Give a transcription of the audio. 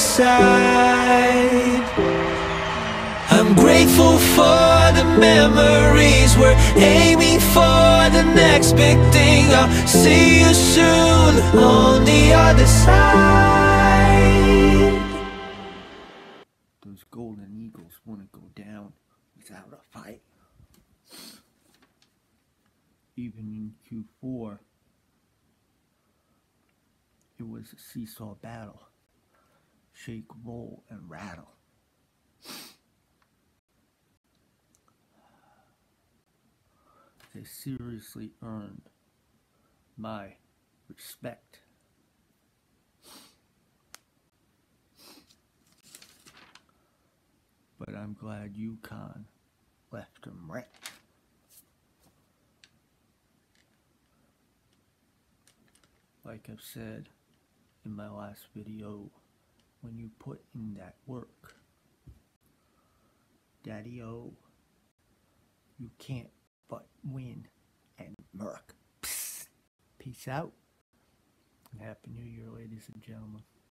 side. I'm grateful for the memories. We're aiming for the next big thing. I'll see you soon on the other side. Those golden eagles wouldn't go down without a fight. Even in Q4, it was a seesaw battle. Shake, roll, and rattle. They seriously earned my respect. But I'm glad UConn left them right. Like I've said in my last video, when you put in that work, Daddy-O, you can't but win and murk. Psst. Peace out. And Happy New Year, ladies and gentlemen.